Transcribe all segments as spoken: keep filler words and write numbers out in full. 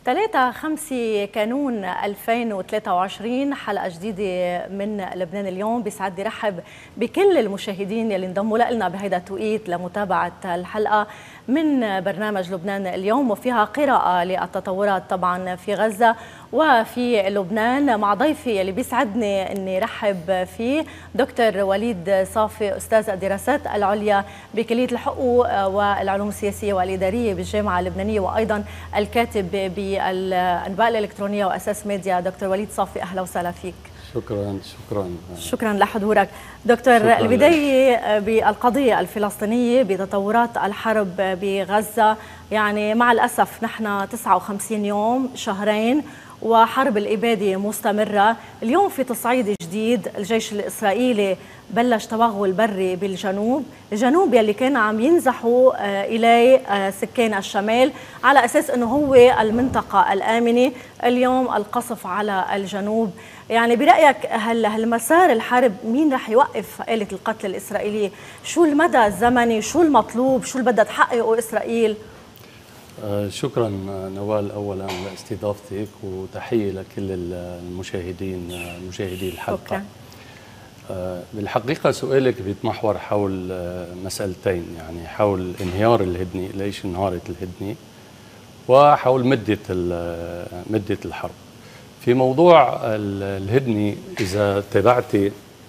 ثلاثة خمسة كانون ألفين وثلاثة وعشرين حلقة جديدة من لبنان اليوم. بيسعدني رحب بكل المشاهدين يلي انضموا لنا بهيدا التوقيت لمتابعة الحلقة من برنامج لبنان اليوم، وفيها قراءة للتطورات طبعا في غزة وفي لبنان مع ضيفي اللي بيسعدني اني رحب فيه دكتور وليد صافي، استاذ الدراسات العليا بكلية الحقوق والعلوم السياسية والإدارية بالجامعة اللبنانية، وايضا الكاتب بالانباء الالكترونية واساس ميديا. دكتور وليد صافي، اهلا وسهلا فيك. شكرا شكرا شكرا لحضورك. دكتور، البداية بالقضية الفلسطينية بتطورات الحرب بغزة. يعني مع الأسف نحن تسعة وخمسين يوم، شهرين، وحرب الإبادة مستمرة. اليوم في تصعيد جديد، الجيش الإسرائيلي بلش توغل بري بالجنوب، الجنوب يلي كان عم ينزحوا إليه سكان الشمال على أساس أنه هو المنطقة الآمنة. اليوم القصف على الجنوب. يعني برأيك هل هالمسار الحرب مين رح يوقف آلة القتل الإسرائيلية؟ شو المدى الزمني؟ شو المطلوب؟ شو اللي بدها تحققه إسرائيل؟ آه شكرا نوال اولا لاستضافتك، وتحيه لكل المشاهدين مشاهدي الحلقه. آه بالحقيقه سؤالك بيتمحور حول آه مسألتين، يعني حول انهيار الهدنه، ليش انهارت الهدنه، وحول مده مده الحرب. في موضوع الهدنه اذا تابعتي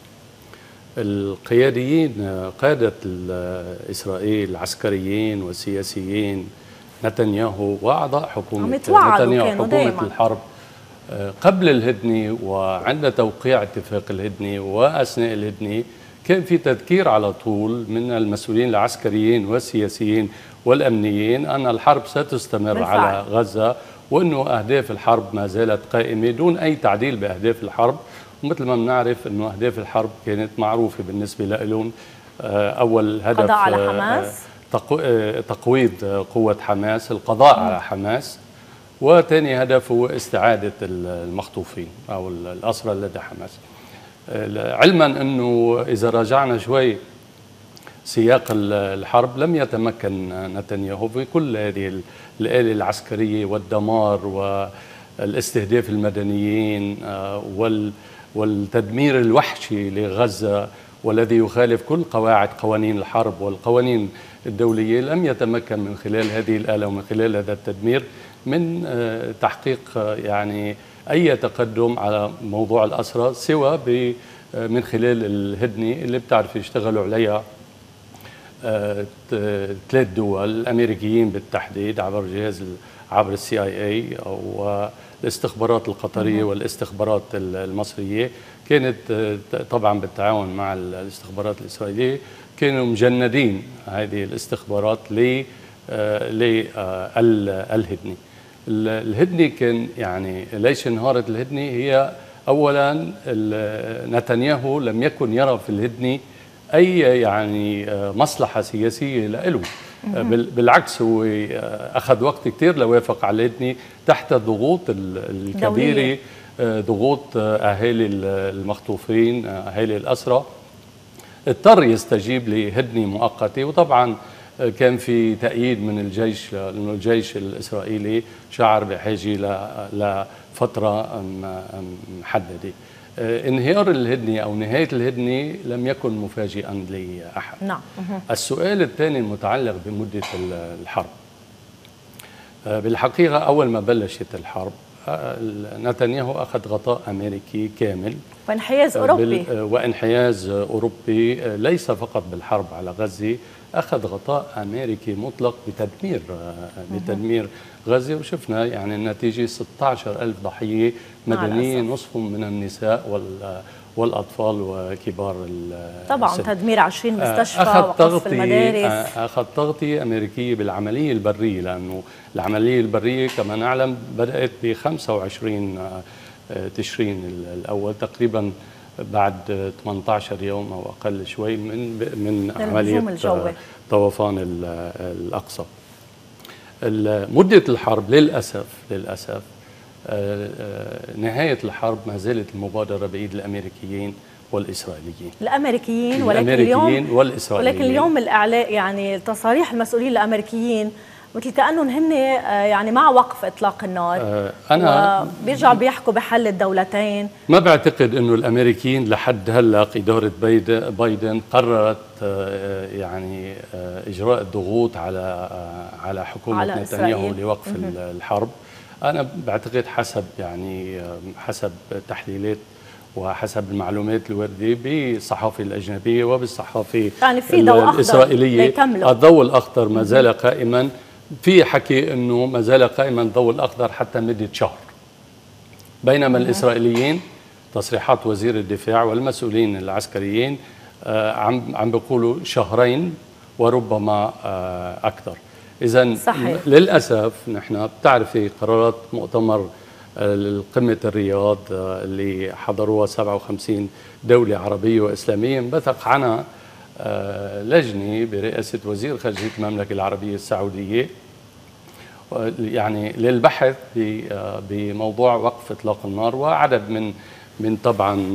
القياديين قادة إسرائيل العسكريين والسياسيين نتنياهو وأعضاء حكومة نتنياهو حكومة الحرب قبل الهدنة وعند توقيع اتفاق الهدنة وأثناء الهدنة كان في تذكير على طول من المسؤولين العسكريين والسياسيين والأمنيين أن الحرب ستستمر بالفعل على غزة، وأنه أهداف الحرب ما زالت قائمة دون أي تعديل بأهداف الحرب. ومثل ما بنعرف أنه أهداف الحرب كانت معروفة بالنسبة لهم. أول هدف القضاء على حماس، تقويض قوة حماس، القضاء على حماس، وثاني هدف هو استعادة المخطوفين أو الأسرى لدى حماس. علما أنه إذا راجعنا شوي سياق الحرب لم يتمكن نتنياهو في كل هذه الآلة العسكرية والدمار والاستهداف المدنيين والتدمير الوحشي لغزة، والذي يخالف كل قواعد قوانين الحرب والقوانين الدولية. لم يتمكن من خلال هذه الآلة ومن خلال هذا التدمير من تحقيق يعني أي تقدم على موضوع الأسرى، سوى من خلال الهدنة اللي بتعرف يشتغلوا عليها ثلاث دول، الأمريكيين بالتحديد عبر جهاز عبر السي اي اي والاستخبارات القطرية والاستخبارات المصرية، كانت طبعا بالتعاون مع الاستخبارات الإسرائيلية، كانوا مجندين هذه الاستخبارات للهدنة. الهدنة كان يعني ليش انهارت الهدنة؟ هي أولا نتنياهو لم يكن يرى في الهدنة أي يعني مصلحة سياسية له، بالعكس هو أخذ وقت كثير لوافق على الهدنة تحت الضغوط الكبيرة، ضغوط أهالي المخطوفين، أهالي الأسرى. اضطر يستجيب لهدنة مؤقتة، وطبعا كان في تأييد من الجيش، لأنه الجيش الإسرائيلي شعر بحاجة لفترة محددة. انهيار الهدنة أو نهاية الهدنة لم يكن مفاجئا لأحد. نعم. السؤال الثاني المتعلق بمدة الحرب. بالحقيقة أول ما بلشت الحرب نتنياهو أخذ غطاء أمريكي كامل وانحياز أوروبي وانحياز أوروبي، ليس فقط بالحرب على غزة، أخذ غطاء أمريكي مطلق بتدمير بتدمير غزة، وشفنا يعني النتيجة ستة عشر ألف ضحية مدنيين، نصفهم من النساء والأطفال وكبار السن. طبعا تدمير عشرين مستشفى وقصف المدارس. أخذ تغطية أمريكية بالعملية البرية، لأنه العملية البرية كما نعلم بدأت ب خمسة وعشرين تشرين الأول، تقريبا بعد ثمانية عشر يوم أو أقل شوي من من عملية طوفان الأقصى. مدة الحرب للأسف للأسف نهاية الحرب ما زالت المبادرة بإيد الأمريكيين والإسرائيليين. الأمريكيين ولكن الأمريكيين اليوم والإسرائيليين ولكن اليوم الإعلاء يعني تصاريح المسؤولين الأمريكيين مثل كأنهم هن يعني مع وقف إطلاق النار. آه أنا بيرجعوا بيحكوا بحل الدولتين. ما بعتقد إنه الأمريكيين لحد هلا إدارة بايدن قررت آه يعني آه إجراء الضغوط على آه على حكومة على نتنياهو لوقف الحرب. أنا بعتقد حسب يعني حسب تحليلات وحسب المعلومات الواردة بالصحافة الأجنبية وبالصحافة يعني في ضوء الإسرائيلية، الضوء الأخضر ما زال قائما. في حكي أنه ما زال قائما الضوء الأخضر حتى مدة شهر، بينما الإسرائيليين تصريحات وزير الدفاع والمسؤولين العسكريين عم عم بيقولوا شهرين وربما أكثر. إذن للأسف نحن بتعرفي قرارات مؤتمر قمة الرياض اللي حضروها سبعة وخمسين دولة عربية وإسلامية انبثق عنها لجنة برئاسة وزير خارجية المملكة العربية السعودية يعني للبحث بموضوع وقف إطلاق النار وعدد من من طبعا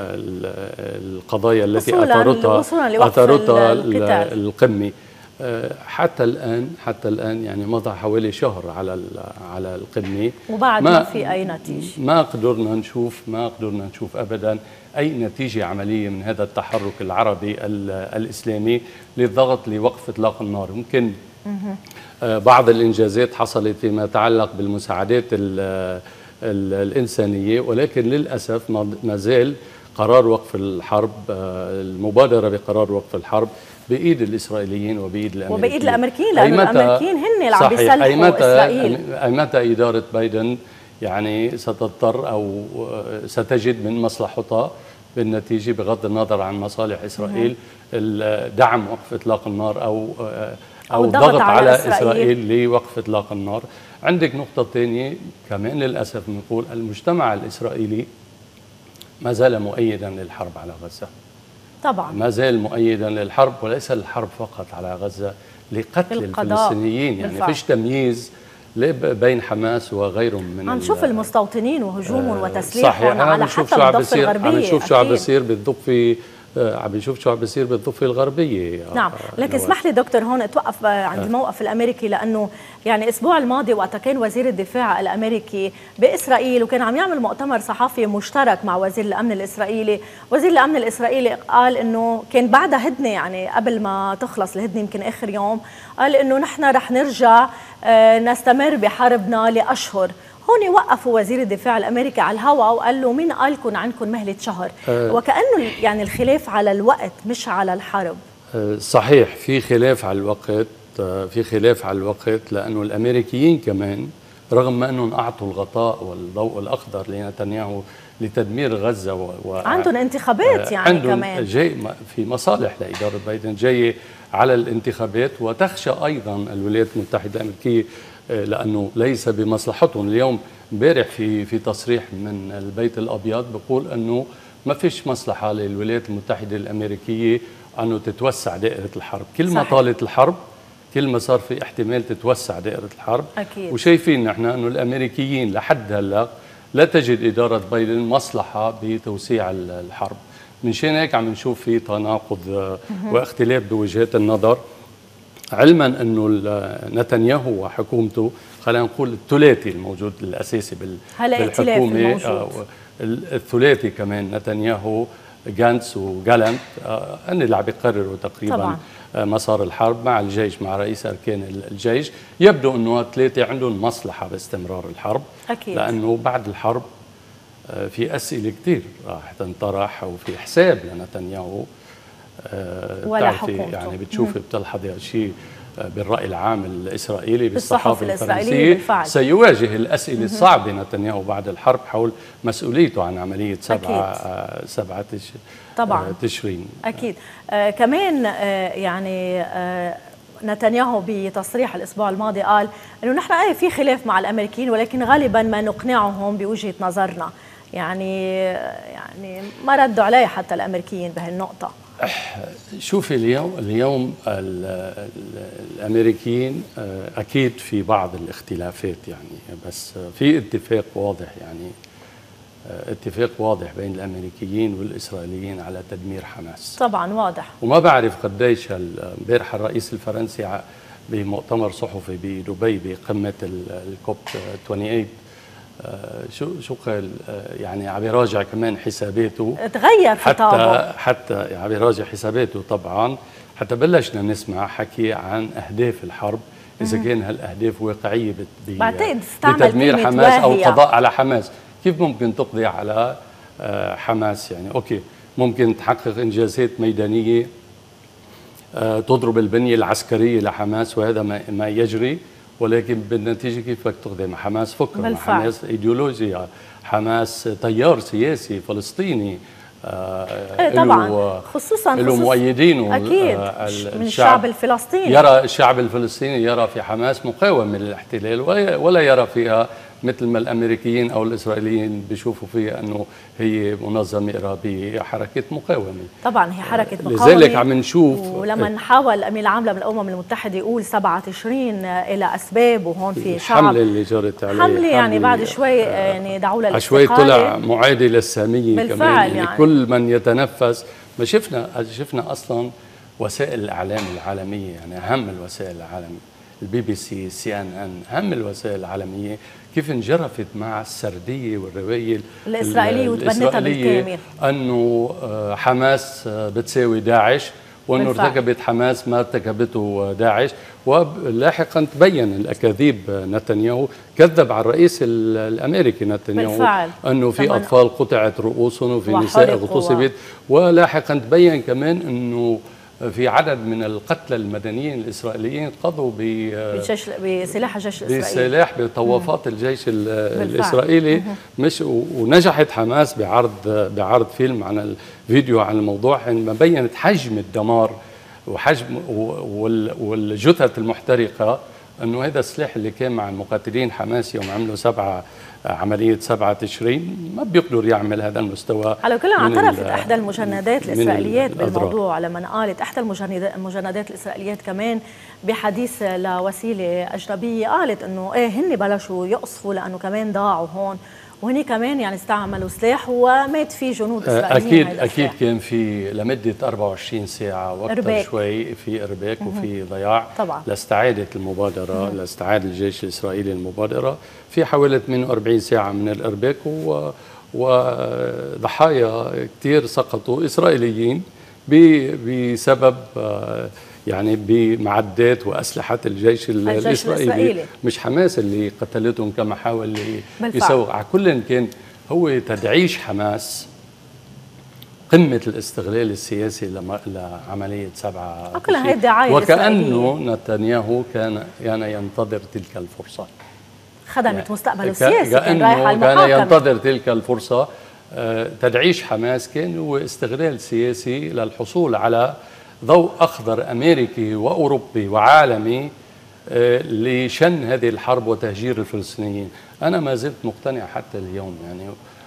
القضايا التي أثارتها أثارتها القمة. حتى الآن حتى الآن يعني مضى حوالي شهر على على القمة وبعد ما, ما في أي نتيجة. ما قدرنا نشوف ما قدرنا نشوف أبدا أي نتيجة عملية من هذا التحرك العربي الإسلامي للضغط لوقف إطلاق النار. ممكن بعض الإنجازات حصلت فيما يتعلق بالمساعدات الإنسانية، ولكن للأسف ما زال قرار وقف الحرب، المبادرة بقرار وقف الحرب بإيد الإسرائيليين وبإيد الأمريكيين وبإيد الأمريكيين، لأنه الأمريكيين هن اللي عم بيسلحوا إسرائيل. أي متى إدارة بايدن يعني ستضطر أو ستجد من مصلحتها بالنتيجة بغض النظر عن مصالح إسرائيل دعم وقف إطلاق النار أو أو, أو ضغط على, على إسرائيل, إسرائيل لوقف إطلاق النار. عندك نقطة ثانية كمان للأسف نقول المجتمع الإسرائيلي ما زال مؤيدا للحرب على غزة. طبعا ما زال مؤيدا للحرب، وليس الحرب فقط على غزة، لقتل الفلسطينيين. يعني فيش تمييز بين حماس وغيرهم من عم نشوف المستوطنين وهجومهم وتسليحهم على حتى بالضفة الغربية. عم نشوف شو عم بيصير بالضفة عم بنشوف شو عم بيصير بالضفة الغربية. نعم، لكن اسمح لي دكتور هون اتوقف عند الموقف الامريكي، لانه يعني الاسبوع الماضي وقت كان وزير الدفاع الامريكي باسرائيل وكان عم يعمل مؤتمر صحفي مشترك مع وزير الامن الاسرائيلي، وزير الامن الاسرائيلي قال انه كان بعدها هدنه، يعني قبل ما تخلص الهدنه يمكن اخر يوم، قال انه نحن رح نرجع نستمر بحربنا لاشهر. هون وقفوا وزير الدفاع الامريكي على الهواء وقال له مين قال لكم عندكم مهله شهر؟ أه وكانه يعني الخلاف على الوقت مش على الحرب. أه صحيح، في خلاف على الوقت، في خلاف على الوقت، لانه الامريكيين كمان رغم ما انهم اعطوا الغطاء والضوء الاخضر لنتنياهو لتدمير غزه و, و عندهم انتخابات يعني عندهم كمان جاي في مصالح لاداره بايدن جايه على الانتخابات، وتخشى ايضا الولايات المتحده الامريكيه لانه ليس بمصلحتهم. اليوم امبارح في في تصريح من البيت الابيض بيقول انه ما فيش مصلحه للولايات المتحده الامريكيه انه تتوسع دائره الحرب. كل ما طالت الحرب كل ما صار في احتمال تتوسع دائره الحرب. أكيد. وشايفين نحن انه الامريكيين لحد هلا لا تجد اداره بايدن مصلحه بتوسيع الحرب. من شان هيك عم نشوف في تناقض واختلاف بوجهات النظر، علما انه نتنياهو وحكومته خلينا نقول الثلاثي الموجود الاساسي بالحكومه، الثلاثي كمان نتنياهو جانتس وجالنت هن اللي عم بيقرروا تقريبا طبعا مسار الحرب مع الجيش، مع رئيس اركان الجيش. يبدو انه الثلاثه عندهم مصلحه باستمرار الحرب. أكيد. لانه بعد الحرب في اسئله كثير راح تنطرح وفي حساب لنتنياهو. ولا حكومته يعني بتشوفي بتلحظي هالشيء بالرأي العام الإسرائيلي بالصحافة الفرنسية بالفعل. سيواجه الأسئلة الصعبة نتنياهو بعد الحرب حول مسؤوليته عن عملية سبعة سبعة طبعا تشرين. أكيد. آه كمان آه يعني آه نتنياهو بتصريح الأسبوع الماضي قال إنه نحن أي في خلاف مع الأمريكيين، ولكن غالبا ما نقنعهم بوجهة نظرنا. يعني يعني ما ردوا عليه حتى الأمريكيين بهالنقطة. شوفي اليوم اليوم الامريكيين اكيد في بعض الاختلافات يعني، بس في اتفاق واضح يعني اتفاق واضح بين الامريكيين والاسرائيليين على تدمير حماس. طبعا واضح. وما بعرف قديش امبارح الرئيس الفرنسي بمؤتمر صحفي بدبي بقمة الكوب ثمانية وعشرين. شو شو قال؟ يعني عم يراجع كمان حساباته، تغير خطابه حتى حتى عم يراجع حساباته طبعا، حتى بلشنا نسمع حكي عن اهداف الحرب، اذا كان هالاهداف واقعيه بعتقد استعمل بتدمير حماس او القضاء على حماس. كيف ممكن تقضي على حماس؟ يعني اوكي ممكن تحقق انجازات ميدانيه تضرب البنيه العسكريه لحماس، وهذا ما يجري، ولكن بالنتيجه كيف بدك تقضي مع حماس؟ فكره، حماس ايديولوجيا، حماس تيار سياسي فلسطيني ايه طبعا، خصوصا له مؤيدينه اكيد من الشعب الفلسطيني. يرى الشعب الفلسطيني يرى في حماس مقاومه للاحتلال، ولا يرى فيها مثل ما الامريكيين او الاسرائيليين بيشوفوا فيها انه هي منظمه ارهابيه، حركه مقاومه. طبعا هي حركه مقاومه، لذلك عم نشوف. ولما حاول الامين العام للامم المتحده يقول سبعة تشرين الى اسباب، وهون في شعب الحمله اللي جرت عليه، حمله يعني بعد شوي يعني دعوا لها شوي طلع معادي للساميه كمان. يعني, يعني كل من يتنفس. ما شفنا شفنا اصلا وسائل الاعلام العالميه، يعني اهم الوسائل العالميه، البي بي سي، سي ان ان، اهم الوسائل العالميه، كيف انجرفت مع السرديه والروايه الاسرائيليه وتبنتها بالكامل انه حماس بتساوي داعش، وانه ارتكبت حماس ما ارتكبته داعش. ولاحقا تبين الاكاذيب. نتنياهو كذب على الرئيس الامريكي نتنياهو بالفعل. انه في اطفال قطعت رؤوسهم وفي نساء اغتصبت، ولاحقا تبين كمان انه في عدد من القتلى المدنيين الاسرائيليين قضوا بسلاح الجيش الاسرائيلي، بسلاح بطوافات الجيش الاسرائيلي. مش ونجحت حماس بعرض بعرض فيلم عن الفيديو عن الموضوع، عندما بينت حجم الدمار وحجم والجثث المحترقه، انه هذا السلاح اللي كان مع المقاتلين حماس يوم عملوا سبعه عملية سبعة تشرين ما بيقدر يعمل هذا المستوى. على كل اعترفت احدى المجندات الاسرائيليات بالموضوع، لما قالت احدى المجندات الاسرائيليات كمان بحديث لوسيله اجنبيه، قالت انه ايه هن بلشوا يقصفوا لانه كمان ضاعوا هون، وهني كمان يعني استعملوا سلاح ومات فيه جنود اسرائيليين. اكيد اكيد كان في لمده أربعة وعشرين ساعه واكثر شوي في ارباك وفي ضياع طبعا. لاستعاده المبادره، لاستعاد الجيش الاسرائيلي المبادره في حوالي ثمانية وأربعين ساعه من الارباك، و وضحايا كثير سقطوا اسرائيليين بسبب يعني بمعدات واسلحه الجيش, الجيش الإسرائيلي. الاسرائيلي، مش حماس اللي قتلتهم كما حاول يسوق. على كل كان هو تدعيش حماس قمه الاستغلال السياسي لعمليه سبعة، وكانه نتنياهو كان كان ينتظر تلك الفرصه، خدمت يعني مستقبله السياسي، كان رايح على المحاكمه، كان ينتظر تلك الفرصه. تدعيش حماس كان هو استغلال سياسي للحصول على ضوء أخضر أمريكي وأوروبي وعالمي لشن هذه الحرب وتهجير الفلسطينيين. أنا ما زلت مقتنع حتى اليوم، يعني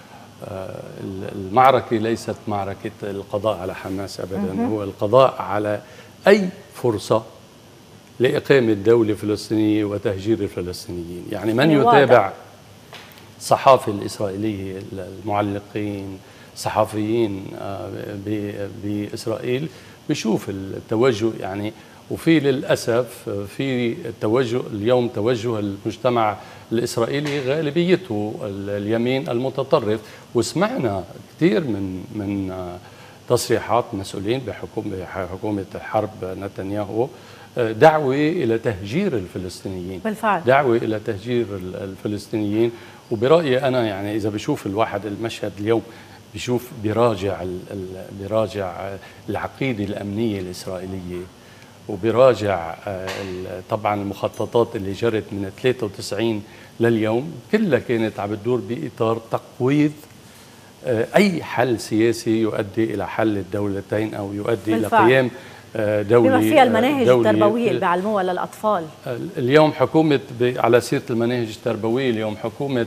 المعركة ليست معركة القضاء على حماس أبدا، هو القضاء على أي فرصة لإقامة دولة فلسطينية وتهجير الفلسطينيين. يعني من يتابع الصحافة الإسرائيلية، المعلقين، صحفيين بإسرائيل بيشوف التوجه، يعني وفي للأسف في التوجه اليوم، توجه المجتمع الإسرائيلي غالبيته اليمين المتطرف. وسمعنا كثير من من تصريحات مسؤولين بحكومة حكومة حرب نتنياهو، دعوة إلى تهجير الفلسطينيين بالفعل، دعوة إلى تهجير الفلسطينيين. وبرأيي أنا يعني إذا بشوف الواحد المشهد اليوم بيشوف بيراجع بيراجع العقيدة الأمنية الإسرائيلية، وبيراجع طبعا المخططات اللي جرت من ثلاثة وتسعين لليوم، كلها كانت عم بتدور بإطار تقويض أي حل سياسي يؤدي إلى حل الدولتين أو يؤدي إلى قيام دولة، بما فيها المناهج التربوية اللي بيعلموها للأطفال. اليوم حكومة، على سيرة المناهج التربوية، اليوم حكومة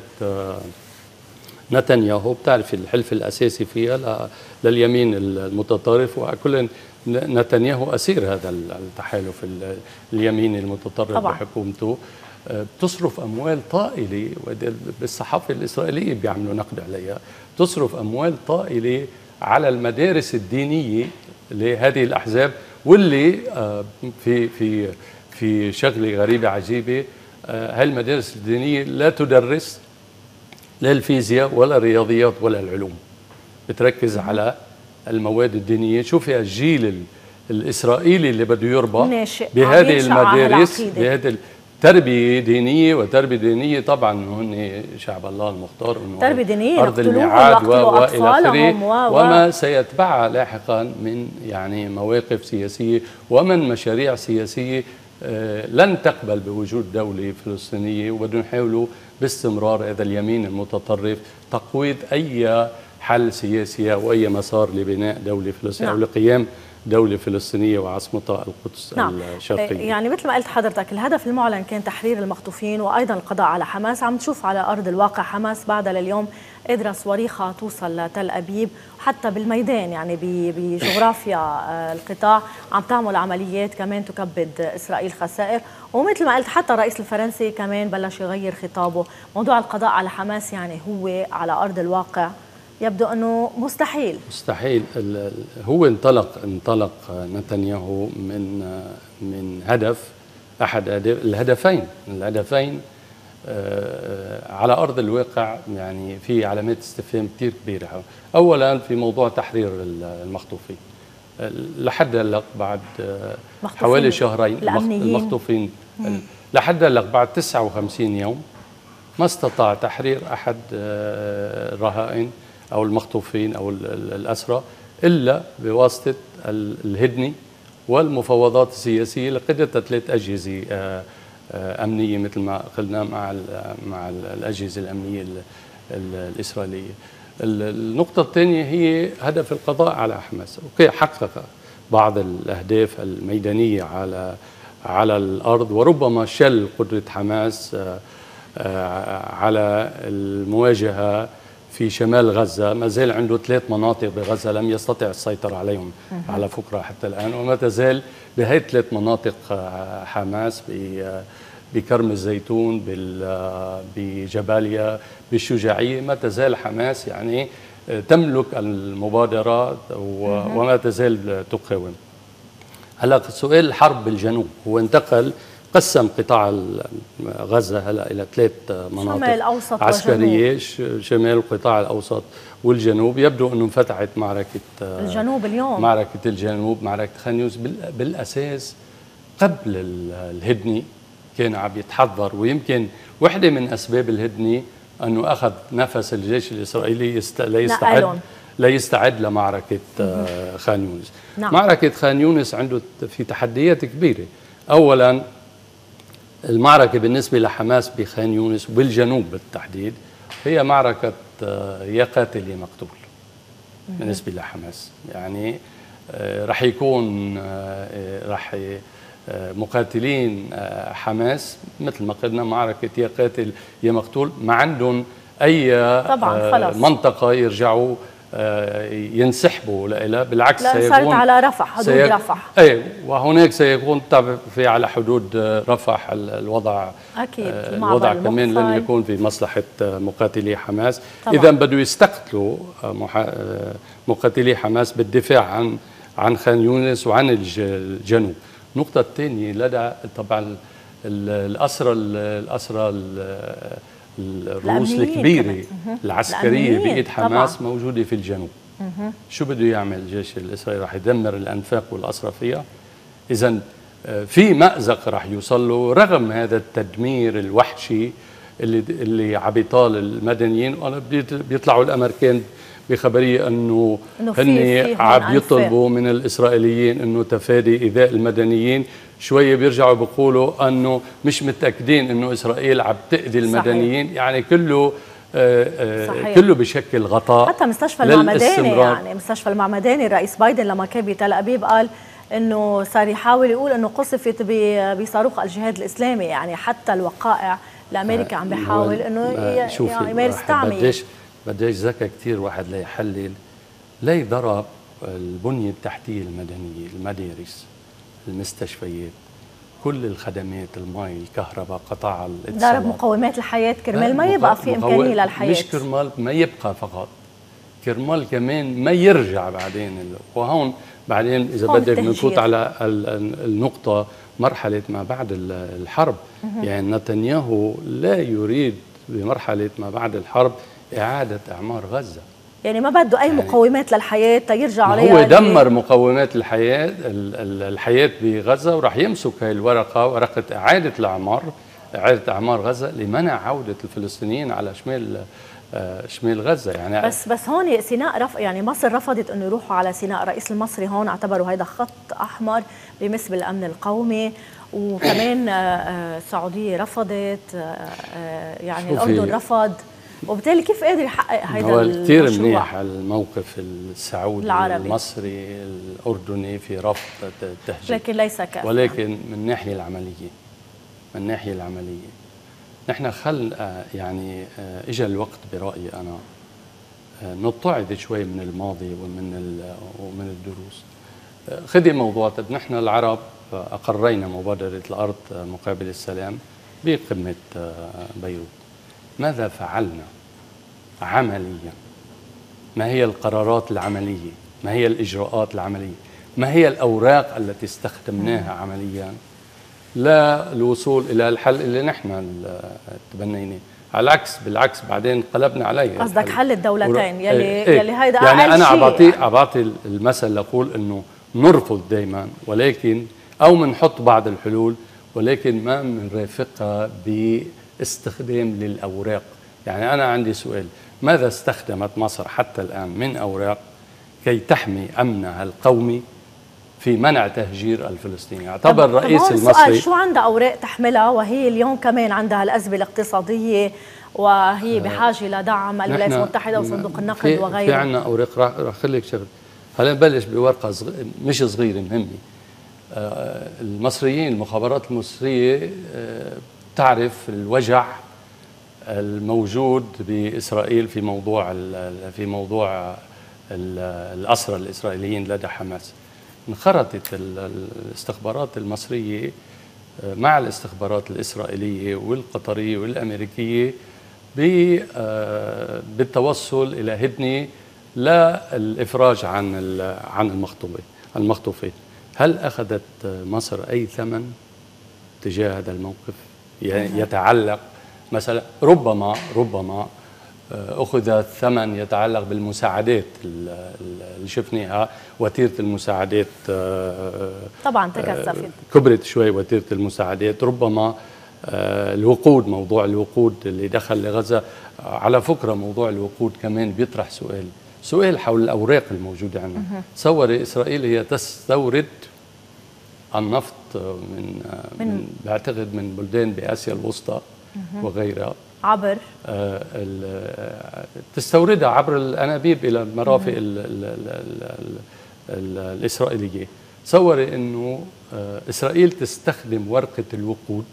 نتنياهو بتعرف الحلف الأساسي فيها لليمين المتطرف، وكل نتنياهو أسير هذا التحالف اليميني المتطرف طبعا. بحكومته بتصرف أموال طائلة، بالصحافة الإسرائيلية بيعملوا نقد عليها، تصرف أموال طائلة على المدارس الدينية لهذه الأحزاب، واللي في في في شغله غريبه عجيبه، هاي المدارس الدينيه لا تدرس لا الفيزياء ولا الرياضيات ولا العلوم، بتركز على المواد الدينيه. شوفي الجيل الاسرائيلي اللي بده يربى بهذه المدارس، بهذه التربيه دينيه، وتربيه دينيه طبعا هن شعب الله المختار، تربيه دينيه ارض الميعاد والى اخره، وما سيتبعها لاحقا من يعني مواقف سياسيه ومن مشاريع سياسيه لن تقبل بوجود دولة فلسطينية، وبدهم يحاولوا باستمرار هذا اليمين المتطرف تقويض أي حل سياسي أو أي مسار لبناء دولة فلسطينية نعم. أو لقيام دولة فلسطينية وعاصمتها القدس نعم. الشرقية. يعني مثل ما قلت حضرتك، الهدف المعلن كان تحرير المخطوفين وأيضا القضاء على حماس. عم تشوف على أرض الواقع حماس بعدها لليوم قادرة صواريخها توصل لتل أبيب، حتى بالميدان يعني بجغرافيا القطاع عم تعمل عمليات كمان تكبد إسرائيل خسائر. ومثل ما قلت حتى الرئيس الفرنسي كمان بلش يغير خطابه. موضوع القضاء على حماس يعني هو على أرض الواقع يبدو أنه مستحيل مستحيل. هو انطلق انطلق نتنياهو من من هدف، أحد الهدفين الهدفين على أرض الواقع يعني في علامات استفهام كثير كبيرة. أولا في موضوع تحرير المخطوفين، لحد هلا بعد حوالي شهرين المخطوفين لحد هلا بعد تسعة وخمسين يوم ما استطاع تحرير أحد الرهائن أو المخطوفين أو الأسرى إلا بواسطة الهدنة والمفاوضات السياسية لقيادة ثلاث أجهزة أمنية مثل ما قلنا مع مع الأجهزة الأمنية الإسرائيلية. النقطة الثانية هي هدف القضاء على حماس. أوكي، حقق بعض الأهداف الميدانية على على الأرض، وربما شل قدرة حماس على المواجهة في شمال غزة. ما زال عنده ثلاث مناطق بغزة لم يستطع السيطرة عليهم على فكرة حتى الآن، وما تزال بهي الثلاث مناطق حماس بكرم الزيتون، بجباليا، بالشجاعية، ما تزال حماس يعني تملك المبادرات وما تزال تقاوم. هلا سؤال الحرب بالجنوب، هو انتقل قسم قطاع غزة هلا إلى ثلاث مناطق عسكرية، شمال القطاع الأوسط والجنوب. يبدو أنه انفتحت معركة الجنوب اليوم، معركة الجنوب، معركة خان يونس. بالأساس قبل الهدنة كان عم يتحضر، ويمكن وحدة من أسباب الهدنة أنه أخذ نفس الجيش الإسرائيلي ليستعد ليستعد لمعركة خان يونس. نعم. معركة خان يونس عنده في تحديات كبيرة. أولا المعركة بالنسبة لحماس بخان يونس وبالجنوب بالتحديد هي معركة يا قاتل يا مقتول بالنسبة لحماس. يعني رح يكون رح مقاتلين حماس مثل ما قلنا معركة يا قاتل يا مقتول، ما عندهم أي طبعاً خلص. منطقة يرجعوا ينسحبوا لها، بالعكس لا صارت على رفح، حدود سيك... رفح. اي، وهناك سيكون طبعا في على حدود رفح الوضع اكيد الوضع كمان لن يكون في مصلحه مقاتلي حماس. اذا بده يستقتلوا مقاتلي حماس بالدفاع عن عن خان يونس وعن الجنوب. النقطه الثانيه لدى طبعا الاسرى الاسرى الروس الكبيرة العسكرية بإيد حماس طبعاً موجودة في الجنوب. مه. شو بده يعمل الجيش الإسرائيلي؟ رح يدمر الأنفاق والأسرى فيها. إذن في مأزق رح يوصل له رغم هذا التدمير الوحشي اللي اللي عم يطال المدنيين. وأنا بيطلعوا الأمريكان بخبرية أنه هن عم يطلبوا من الإسرائيليين أنه تفادي إيذاء المدنيين. شوية بيرجعوا بيقولوا أنه مش متأكدين أنه إسرائيل عم تأذي المدنيين. صحيح. يعني كله آآ آآ كله بشكل غطاء. حتى مستشفى المعمداني، يعني مستشفى المعمداني الرئيس بايدن لما كان بتل أبيب قال أنه صار يحاول يقول أنه قصفت بصاروخ الجهاد الإسلامي. يعني حتى الوقائع الأمريكي عم بيحاول أنه يعني يمارس تعمية. بديش بديش ذكى كثير واحد ليحلل ليه ضرب البنية التحتية المدنية، المدارس، المستشفيات، كل الخدمات، المي، الكهرباء، قطاع الاتصالات، ضرب مقومات الحياة كرمال ما يبقى في إمكانية للحياة. مش كرمال ما يبقى فقط، كرمال كمان ما يرجع بعدين. وهون بعدين اذا بدك بنفوت على النقطه مرحله ما بعد الحرب. يعني نتنياهو لا يريد بمرحله ما بعد الحرب اعاده اعمار غزه. يعني ما بده اي يعني مقومات للحياه تيرجع عليها. هو دمر مقومات الحياه الحياه بغزه، وراح يمسك هاي الورقه، ورقه اعاده الاعمار، اعاده اعمار غزه لمنع عوده الفلسطينيين على شمال شمال غزه. يعني بس بس هون سيناء رف يعني مصر رفضت انه يروحوا على سيناء. الرئيس المصري هون اعتبروا هيدا خط احمر بمس بالامن القومي، وكمان السعوديه رفضت، يعني الاردن رفض، وبالتالي كيف قادر يحقق هيدا المشروع؟ هو كثير منيح الموقف السعودي العربي المصري الاردني في رفض التهجير، لكن ليس كافيا. ولكن من الناحيه العمليه من الناحيه العمليه نحن خل يعني اجى الوقت برايي انا نتعظ شوي من الماضي ومن ومن الدروس. خذي موضوع، طب نحن العرب اقرينا مبادره الارض مقابل السلام بقمه بيروت. ماذا فعلنا عمليا؟ ما هي القرارات العمليه؟ ما هي الاجراءات العمليه؟ ما هي الاوراق التي استخدمناها عمليا للوصول الى الحل اللي نحن تبنيناه؟ على العكس، بالعكس بعدين قلبنا عليه. قصدك حل الدولتين يلي إيه يلي هيدا يعني اقل انا شيء. بعطي بعطي المثل اقول انه نرفض دائما، ولكن او بنحط بعض الحلول، ولكن ما بنرافقها باستخدام للاوراق. يعني انا عندي سؤال، ماذا استخدمت مصر حتى الان من اوراق كي تحمي امنها القومي في منع تهجير الفلسطينيين؟ اعتبر الرئيس المصري شو عندها اوراق تحملها وهي اليوم كمان عندها الازمه الاقتصاديه وهي بحاجه لدعم الولايات المتحده وصندوق النقد وغيره؟ في عندنا اوراق. راح اخذ لك شغله، خلينا نبلش بورقه صغ... مش صغيره مهمه. آه المصريين، المخابرات المصريه آه تعرف الوجع الموجود باسرائيل في موضوع في موضوع الاسرى الاسرائيليين لدى حماس. انخرطت الاستخبارات المصريه مع الاستخبارات الاسرائيليه والقطريه والامريكيه بالتوصل الى هدنه للافراج عن عن المخطوبين المخطوفين. هل اخذت مصر اي ثمن تجاه هذا الموقف يتعلق مثلا؟ ربما ربما أخذ الثمن يتعلق بالمساعدات اللي شفناها. وتيرة المساعدات طبعا تكثفت، كبرت شوي وتيرة المساعدات. ربما الوقود، موضوع الوقود اللي دخل لغزة. على فكرة موضوع الوقود كمان بيطرح سؤال سؤال حول الأوراق الموجودة عندنا. تصوري إسرائيل هي تستورد النفط من, من بعتقد من بلدان بآسيا الوسطى وغيرها، عبر آه تستوردها عبر الانابيب الى المرافق ال ال ال ال ال الاسرائيليه. تصوري انه آه اسرائيل تستخدم ورقه الوقود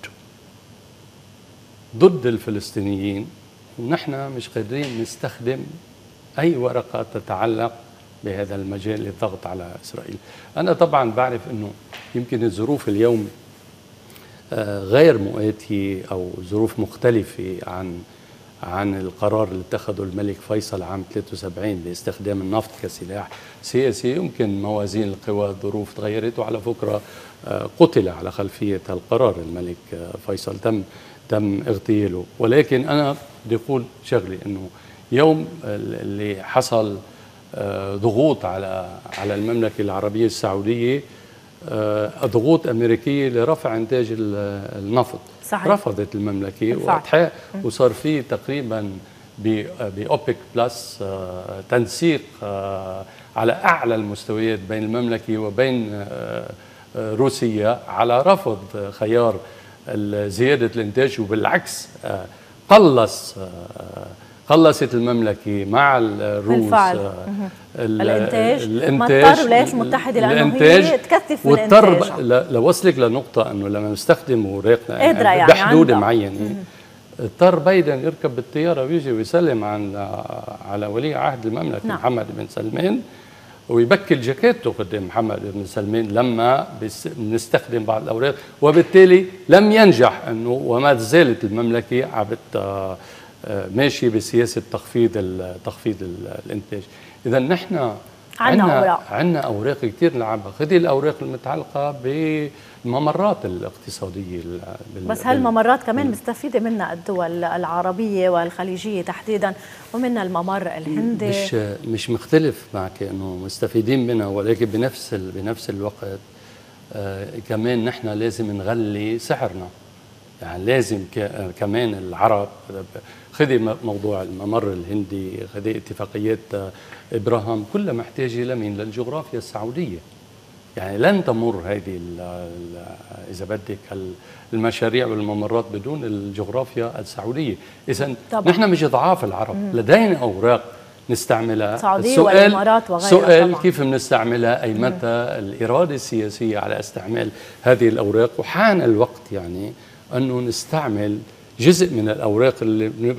ضد الفلسطينيين، ونحن مش قادرين نستخدم اي ورقه تتعلق بهذا المجال للضغط على اسرائيل. انا طبعا بعرف انه يمكن الظروف اليوم غير مؤاتية أو ظروف مختلفة عن عن القرار اللي اتخذه الملك فيصل عام ثلاثة وسبعين باستخدام النفط كسلاح سياسي. يمكن موازين القوى الظروف تغيرت، وعلى فكرة قتل على خلفية القرار الملك فيصل، تم تم اغتياله. ولكن أنا بدي أقول شغلي، إنه يوم اللي حصل ضغوط على على المملكة العربية السعودية، ضغوط أمريكية لرفع إنتاج النفط، صحيح. رفضت المملكة وقتها، وصار في تقريبا بأوبك بلس تنسيق على أعلى المستويات بين المملكة وبين روسيا على رفض خيار زيادة الإنتاج. وبالعكس قلص قلصت الململكه مع الروس بالفعل الانتاج. الانتاج ما اضطر الولايات المتحده لانه هي تكثف من الانتاج. لوصلك لنقطه انه لما نستخدم اوراقنا يعني بحدود معينه، اضطر بايدن يركب بالطياره ويجي ويسلم عن على ولي عهد المملكه نعم. محمد بن سلمان، ويبكل جاكيته قدام محمد بن سلمان لما بنستخدم بعض الاوراق، وبالتالي لم ينجح انه، وما زالت المملكه عم ماشي بسياسه تخفيض تخفيض الانتاج. اذا نحن عندنا اوراق عندنا اوراق كثير نلعبها. خذي الاوراق المتعلقه بالممرات الاقتصاديه. بس هالممرات كمان مستفيده منها الدول العربيه والخليجيه تحديدا، ومنها الممر الهندي. مش مش مختلف معك انه مستفيدين منها، ولكن بنفس بنفس الوقت آه كمان نحن لازم نغلي سعرنا. يعني لازم كمان العرب، خذي موضوع الممر الهندي، خذي اتفاقيات ابراهام، كلها محتاجه لمين؟ للجغرافيا السعوديه. يعني لن تمر هذه اذا بدك المشاريع والممرات بدون الجغرافيا السعوديه. اذا نحن مش ضعاف العرب، مم. لدينا اوراق نستعملها. السعوديه والامارات وغيرها. سؤال طبعا. كيف بنستعملها؟ اي متى الاراده السياسيه على استعمال هذه الاوراق؟ وحان الوقت يعني انه نستعمل جزء من الاوراق اللي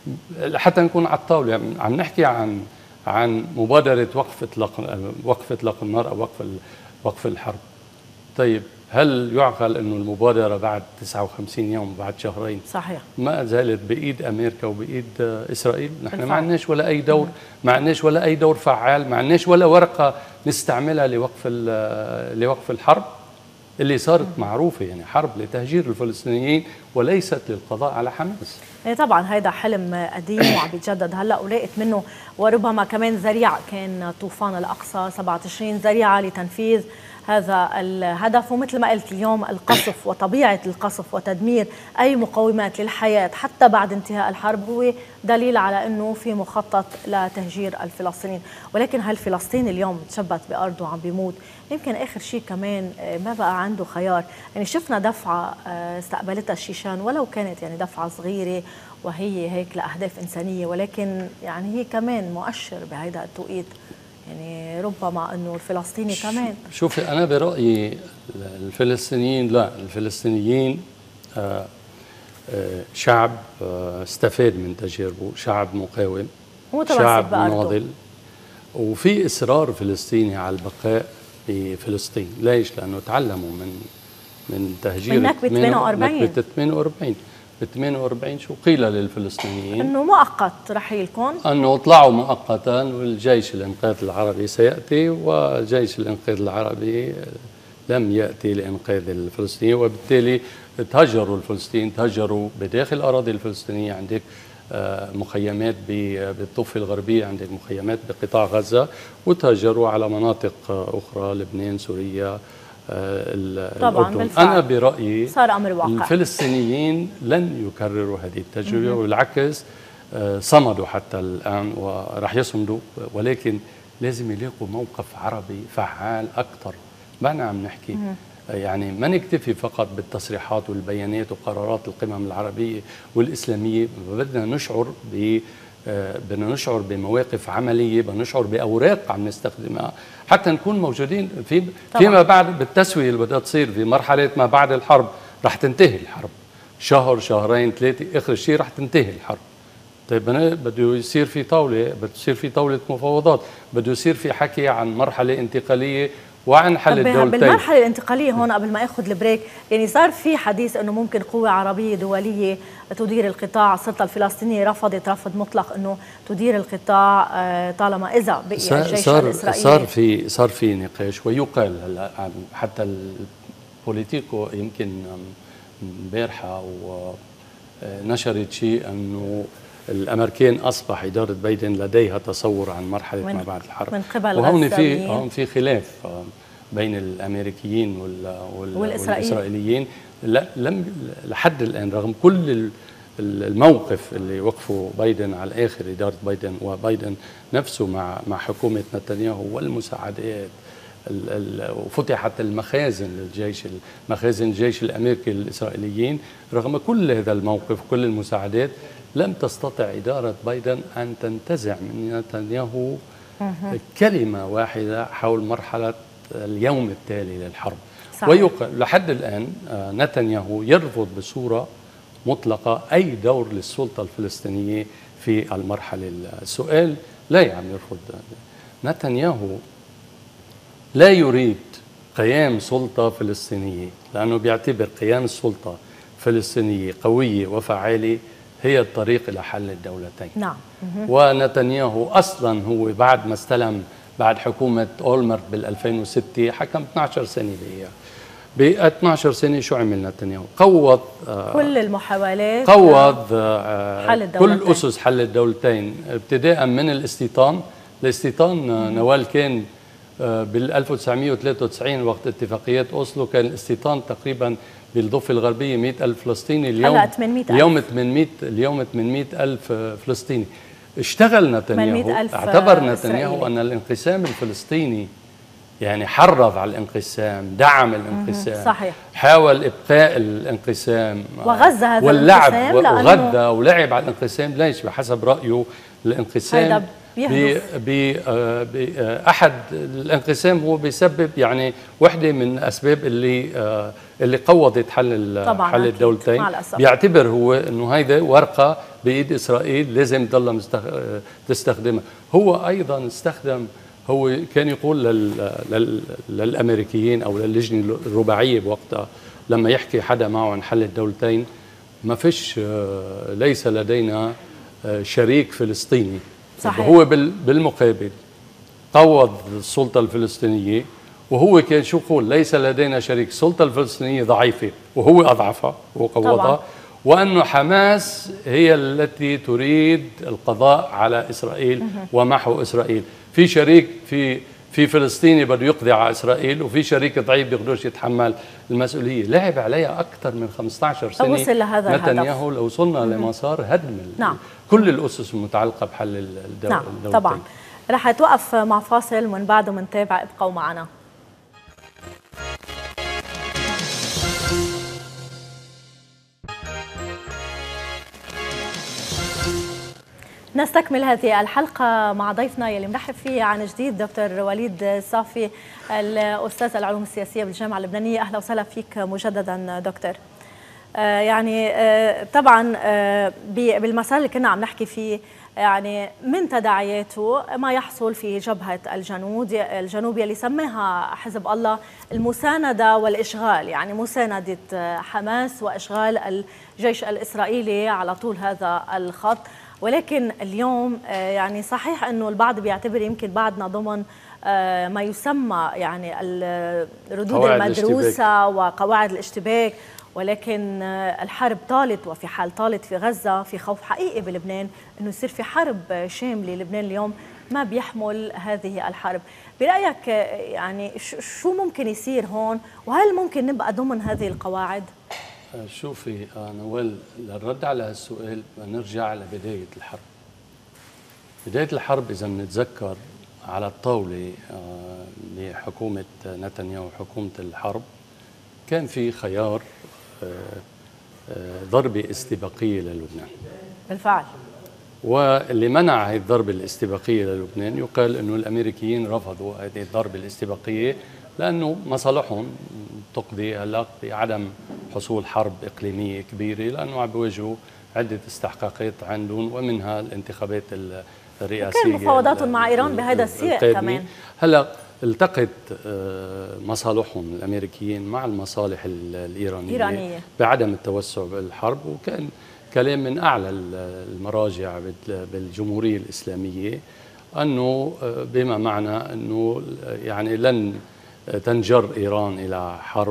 حتى نكون على الطاوله. يعني عم نحكي عن عن مبادره وقف اطلاق وقف اطلاق النار او وقف وقف الحرب. طيب هل يعقل انه المبادره بعد تسعة وخمسين يوم، بعد شهرين صحيح ما زالت بايد امريكا وبايد اسرائيل؟ نحن ما عندناش ولا اي دور، ما عندناش ولا اي دور فعال، ما عندناش ولا ورقه نستعملها لوقف لوقف الحرب اللي صارت معروفة. يعني حرب لتهجير الفلسطينيين وليست للقضاء على حماس. إيه طبعا هيدا حلم قديم وعم بيتجدد هلا، ولقيت منه وربما كمان ذريعة. كان طوفان الأقصى سبعة تشرين ذريعة لتنفيذ هذا الهدف. ومثل ما قلت اليوم القصف وطبيعة القصف وتدمير أي مقومات للحياة حتى بعد انتهاء الحرب هو دليل على أنه في مخطط لتهجير الفلسطينيين. ولكن هالفلسطيني اليوم متشبت بأرضه وعم بيموت، يمكن آخر شيء كمان ما بقى عنده خيار. يعني شفنا دفعة استقبلتها الشيشان ولو كانت يعني دفعة صغيرة وهي هيك لأهداف إنسانية، ولكن يعني هي كمان مؤشر بهيدا التوقيت. يعني ربما انه الفلسطيني كمان. شوفي انا برايي الفلسطينيين، لا الفلسطينيين آآ آآ شعب استفاد من تجاربه، شعب مقاوم، شعب مناضل، وفي اصرار فلسطيني على البقاء بفلسطين. ليش؟ لانه تعلموا من من تهجير من نكبة ثمانية وأربعين. نكبة ثمانية وأربعين. ب ثمانية وأربعين شو قيل للفلسطينيين؟ انه مؤقت رحيلكم، انه اطلعوا مؤقتا والجيش الانقاذ العربي سياتي، وجيش الانقاذ العربي لم ياتي لانقاذ الفلسطينيين، وبالتالي تهجروا الفلسطينيين، تهجروا بداخل الاراضي الفلسطينيه. عندك مخيمات بالضفه الغربيه، عندك مخيمات بقطاع غزه، وتهجروا على مناطق اخرى، لبنان، سوريا، طبعا الأردن. أنا برأيي صار أمر واقع. الفلسطينيين لن يكرروا هذه التجربة، وبالعكس صمدوا حتى الآن ورح يصمدوا، ولكن لازم يلاقوا موقف عربي فعال أكثر. ما عم نحكي مم. يعني ما نكتفي فقط بالتصريحات والبيانات وقرارات القمم العربية والإسلامية، بدنا نشعر ب بدنا نشعر بمواقف عمليه، بدنا نشعر باوراق عم نستخدمها حتى نكون موجودين في طبعا. فيما بعد بالتسويه اللي بدها تصير في مرحله ما بعد الحرب. رح تنتهي الحرب شهر شهرين ثلاثه، اخر شيء رح تنتهي الحرب. طيب بده يصير في طاوله، بده يصير في طاوله مفاوضات، بده يصير في حكي عن مرحله انتقاليه وعن حل الدولتين. بالمرحله الانتقاليه هون قبل ما اخذ البريك، يعني صار في حديث انه ممكن قوه عربيه دوليه تدير القطاع. السلطه الفلسطينيه رفضت رفض مطلق انه تدير القطاع طالما اذا بقي الجيش صار الاسرائيلي. صار في صار في نقاش، ويقال هلا حتى البوليتيكو يمكن امبارحه ونشرت شيء انه الامريكان اصبح اداره بايدن لديها تصور عن مرحله ما بعد الحرب من قبل وهون في هون في خلاف بين الامريكيين وال وال والاسرائيليين. لم لحد الان رغم كل الموقف اللي وقفوا بايدن على الاخر، اداره بايدن وبايدن نفسه مع مع حكومه نتنياهو والمساعدات، وفتحت المخازن للجيش، مخازن الجيش الامريكي للاسرائيليين، رغم كل هذا الموقف كل المساعدات لم تستطع إدارة بايدن أن تنتزع من نتنياهو كلمة واحدة حول مرحلة اليوم التالي للحرب. ويقال لحد الآن نتنياهو يرفض بصورة مطلقة أي دور للسلطة الفلسطينية في المرحلة. السؤال لا يعني يرفض، نتنياهو لا يريد قيام سلطة فلسطينية، لأنه بيعتبر قيام السلطة الفلسطينية قوية وفعالة هي الطريق إلى حل الدولتين. نعم. ونتنياهو أصلا هو بعد ما استلم بعد حكومة أولمرت بال ألفين وستة حكم اثنعش سنة بإياه. ب اثنعش سنة شو عمل نتنياهو؟ قوض آه كل المحاولات، قوض آه حل الدولتين. كل أسس حل الدولتين، ابتداء من الاستيطان. الاستيطان آه نوال كان آه بال ألف وتسعمئة وثلاثة وتسعين وقت اتفاقيات أوسلو، كان الاستيطان تقريبا بالضفة الغربية مئة ألف فلسطيني. اليوم اليوم ثمانمئة اليوم ثمانمئة ألف فلسطيني. اشتغل نتنياهو، اعتبر نتنياهو أن الانقسام الفلسطيني يعني حرض على الانقسام، دعم الانقسام، صحيح. حاول ابقاء الانقسام وغزى هذا واللعب الانقسام، وغذى ولعب على الانقسام. ليش؟ بحسب رايه الانقسام بأحد الانقسام هو بيسبب يعني وحده من الاسباب اللي اللي قوضت حل حل الدولتين. بيعتبر هو انه هيدا ورقه بايد اسرائيل لازم تضلها تستخدمها. هو ايضا استخدم، هو كان يقول لل... لل... للامريكيين او للجنه الرباعيه بوقتها لما يحكي حدا معه عن حل الدولتين، ما فيش ليس لدينا شريك فلسطيني. صحيح. هو بال... بالمقابل قوض السلطه الفلسطينيه، وهو كان شو يقول؟ ليس لدينا شريك، السلطه الفلسطينيه ضعيفه وهو اضعفها وقوضها، وأن حماس هي التي تريد القضاء على إسرائيل ومحو إسرائيل. في شريك في في فلسطيني بده يقضي على إسرائيل، وفي شريك ضعيف بيقدرش يتحمل المسؤولية. لعب عليها أكثر من خمسة عشر سنة وصل لهذا نتنياهو لو وصلنا لمسار هدم نعم. كل الأسس المتعلقة بحل الدولة. نعم الدولتين. طبعا رح توقف مع فاصل ومن بعده منتابع، ابقوا معنا. نستكمل هذه الحلقة مع ضيفنا يلي مرحب فيه عن جديد دكتور وليد صافي، الأستاذ العلوم السياسية بالجامعة اللبنانية. أهلا وسهلا فيك مجددا دكتور. آه يعني آه طبعا آه بالمسار اللي كنا عم نحكي فيه، يعني من تداعياته ما يحصل في جبهة الجنوب الجنوب يلي سماها حزب الله المساندة والإشغال، يعني مساندة حماس وإشغال الجيش الإسرائيلي على طول هذا الخط. ولكن اليوم يعني صحيح أنه البعض بيعتبر يمكن بعدنا ضمن ما يسمى يعني الردود المدروسة وقواعد الاشتباك، ولكن الحرب طالت، وفي حال طالت في غزة في خوف حقيقي بلبنان أنه يصير في حرب شاملة. لبنان اليوم ما بيحمل هذه الحرب. برأيك يعني شو ممكن يصير هون، وهل ممكن نبقى ضمن هذه القواعد؟ شوفي نوال، للرد على هالسؤال نرجع لبداية الحرب. بداية الحرب إذا بنتذكر على الطاولة لحكومة نتنياهو وحكومة الحرب كان في خيار ضربة استباقية للبنان. بالفعل. واللي منع هذه الضربة الاستباقية للبنان يقال أنه الأمريكيين رفضوا هذه الضربة الاستباقية لأنه مصالحهم تقضي هلا بعدم حصول حرب إقليمية كبيرة، لأنه عم بيواجهوا عدة استحقاقات عندهم ومنها الانتخابات الرئاسية. كان مفاوضاتهم مع إيران بهذا السياق كمان. هلا التقت مصالحهم الأمريكيين مع المصالح الإيرانية إيرانية. بعدم التوسع بالحرب، وكان كلام من أعلى المراجع بالجمهورية الإسلامية أنه بما معنى أنه يعني لن تنجر إيران إلى حرب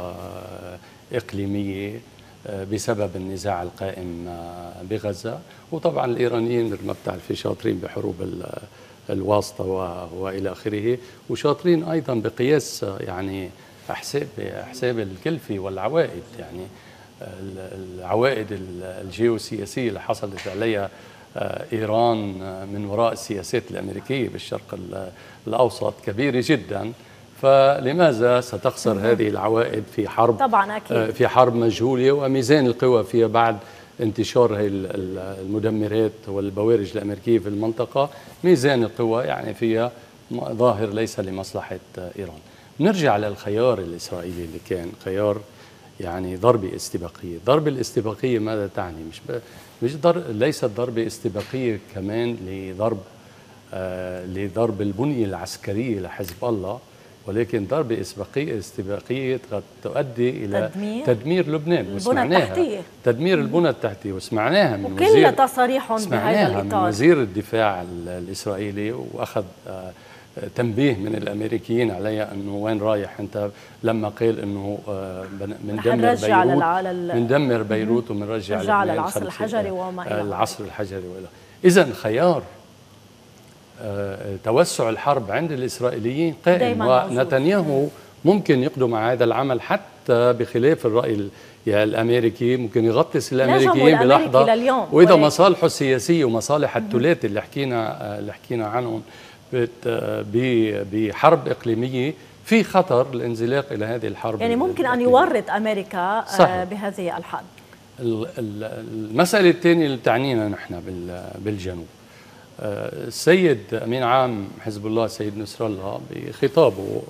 إقليمية بسبب النزاع القائم بغزة. وطبعا الإيرانيين مثل ما بتعرفي شاطرين بحروب الواسطة وإلى آخره، وشاطرين أيضا بقياس يعني حساب حساب الكلفة والعوائد، يعني العوائد الجيوسياسية اللي حصلت عليها إيران من وراء السياسات الأمريكية بالشرق الأوسط كبيرة جدا. فلماذا ستخسر هذه العوائد في حرب طبعا أكيد. في حرب مجهولة وميزان القوى فيها بعد انتشار هي المدمرات والبوارج الأمريكية في المنطقة، ميزان القوى يعني فيها ظاهر ليس لمصلحة إيران. نرجع للخيار الإسرائيلي اللي كان خيار يعني ضربة استباقية. ضربة الاستباقية ماذا تعني؟ مش ب... مش ضرب ليست ضربة استباقية كمان لضرب آه لضرب البنية العسكرية لحزب الله، ولكن ضربة استباقية استباقية قد تؤدي إلى تدمير, تدمير لبنان، وسمعناها التحتية. تدمير البنى التحتية، وسمعناها من وكل وزير تصاريح بهذا الإطار من وزير الدفاع الإسرائيلي، وأخذ تنبيه من الامريكيين عليها انه وين رايح انت، لما قال انه بندمر بيروت بندمر بيروت وبنرجع على العصر الحجري وما الى العصر الحجري والى. اذا خيار توسع الحرب عند الاسرائيليين قائم، ونتنياهو ممكن يقدم على هذا العمل حتى بخلاف الراي الامريكي، ممكن يغطس الامريكيين بلحظه، واذا مصالحه السياسيه ومصالح الثلاثه اللي حكينا اللي حكينا عنهم بحرب إقليمية، في خطر الانزلاق إلى هذه الحرب. يعني ممكن أن يورط أمريكا صحيح. بهذه الحرب. المسألة الثانية اللي تعنينا نحن بالجنوب، السيد أمين عام حزب الله سيد نصر الله بخطابه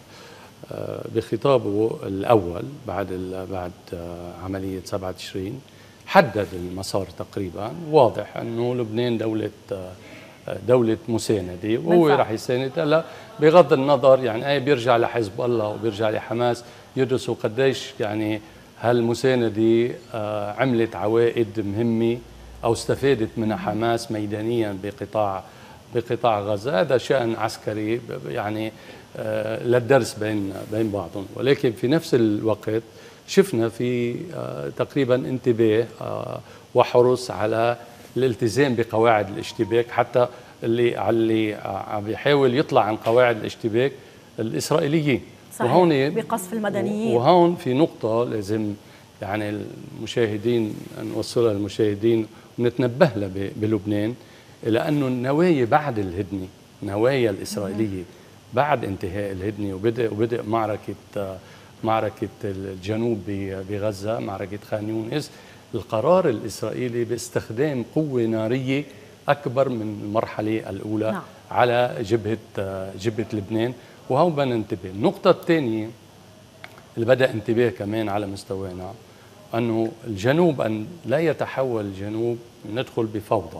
بخطابه الأول بعد بعد عملية سبعة تشرين حدد المسار تقريبا، واضح أنه لبنان دولة دولة مساندة، وهو راح يساند. هلا بغض النظر يعني اي بيرجع لحزب الله وبيرجع لحماس يدرسوا قديش يعني هالمساندة عملت عوائد مهمة او استفادت منها حماس ميدانيا بقطاع بقطاع غزة. هذا شأن عسكري يعني للدرس بين بين بعضهم، ولكن في نفس الوقت شفنا في تقريبا انتباه وحرص على الالتزام بقواعد الاشتباك، حتى اللي اللي عم بيحاول يطلع عن قواعد الاشتباك الاسرائيليين. صحيح. وهون بقصف المدنيين. وهون في نقطه لازم يعني المشاهدين نوصلها للمشاهدين ونتنبه لها بلبنان، الى انه النوايا بعد الهدنه، النوايا الاسرائيليه بعد انتهاء الهدنه وبدء وبدء معركه معركه الجنوب بغزه، معركه خان يونس، القرار الإسرائيلي باستخدام قوة نارية أكبر من المرحلة الأولى نعم. على جبهة جبهة لبنان، وهون بدنا ننتبه. النقطة الثانية اللي بدأ انتباه كمان على مستوانا أنه الجنوب أن لا يتحول الجنوب ندخل بفوضى